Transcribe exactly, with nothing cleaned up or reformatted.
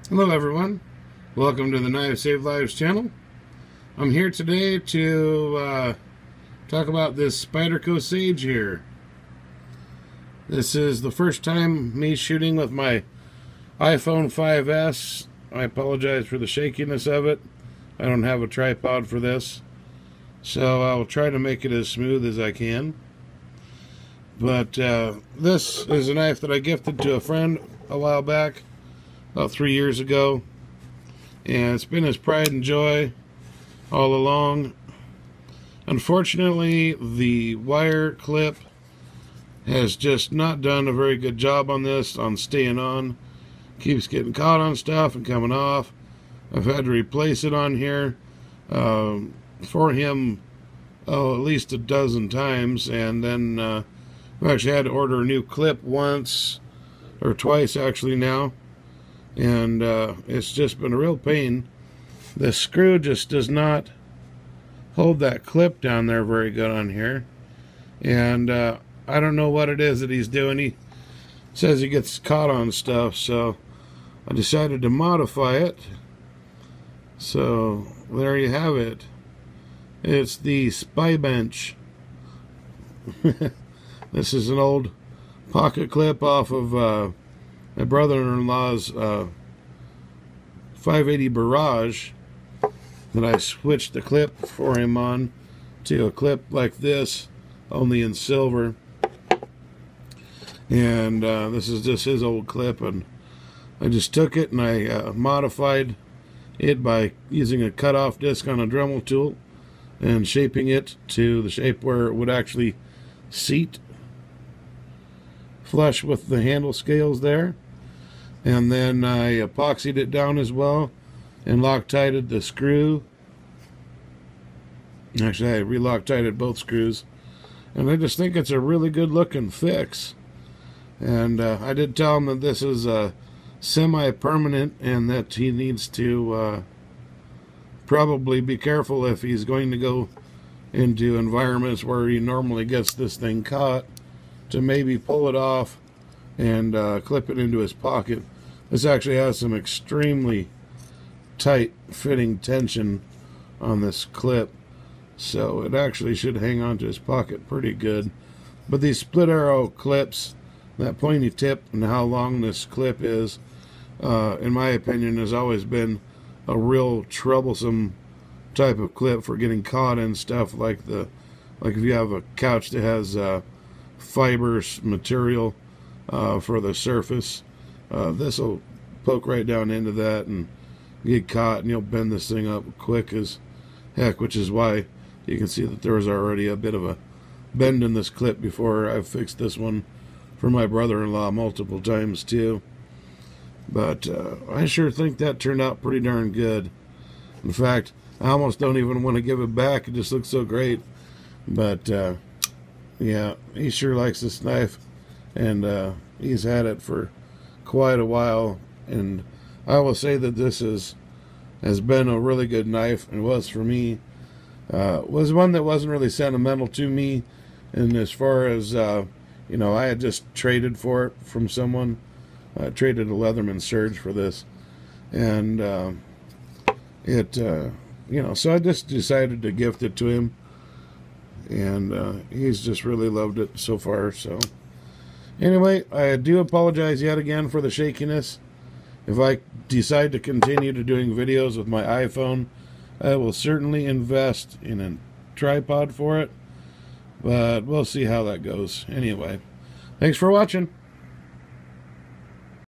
Hello everyone, welcome to the Knives Save Lives channel. I'm here today to uh, talk about this Spyderco Sage here. This is the first time me shooting with my iPhone five S. I apologize for the shakiness of it. I don't have a tripod for this, so I'll try to make it as smooth as I can. But uh, this is a knife that I gifted to a friend a while back, about three years ago, and it's been his pride and joy all along. Unfortunately, the wire clip has just not done a very good job on this, on staying on. Keeps getting caught on stuff and coming off. I've had to replace it on here um, for him oh, at least a dozen times, and then uh, I've actually had to order a new clip once or twice actually now. And uh, it's just been a real pain. The screw just does not hold that clip down there very good on here. And uh, I don't know what it is that he's doing. He says he gets caught on stuff, so I decided to modify it. So there you have it. It's the Spy Bench. This is an old pocket clip off of uh, my brother-in-law's uh, five eighty Barrage that I switched the clip for him on to a clip like this, only in silver. And uh, this is just his old clip, and I just took it and I uh, modified it by using a cut-off disc on a Dremel tool and shaping it to the shape where it would actually seat flush with the handle scales there. And then I epoxied it down as well and Loctited the screw. Actually, I re-Loctited both screws. And I just think it's a really good looking fix. And uh, I did tell him that this is uh, semi-permanent and that he needs to uh, probably be careful if he's going to go into environments where he normally gets this thing caught, to maybe pull it off and uh, clip it into his pocket. This actually has some extremely tight fitting tension on this clip, so it actually should hang onto his pocket pretty good. But these split arrow clips, that pointy tip and how long this clip is, uh, in my opinion, has always been a real troublesome type of clip for getting caught in stuff like the, like if you have a couch that has uh, fibers material uh, for the surface, uh, this will poke right down into that and get caught, and you'll bend this thing up quick as heck, which is why you can see that there was already a bit of a bend in this clip before I fixed this one for my brother-in-law multiple times too. But uh, I sure think that turned out pretty darn good. In fact, I almost don't even want to give it back. It just looks so great. But uh, yeah, he sure likes this knife, and uh, he's had it for quite a while. And I will say that this is has been a really good knife. It was for me. Uh, was one that wasn't really sentimental to me, and as far as uh, you know, I had just traded for it from someone. I traded a Leatherman Surge for this, and uh, it uh, you know, so I just decided to gift it to him. And uh, he's just really loved it so far. So anyway, I do apologize yet again for the shakiness. If I decide to continue to doing videos with my iPhone, I will certainly invest in a tripod for it, but we'll see how that goes. Anyway, thanks for watching.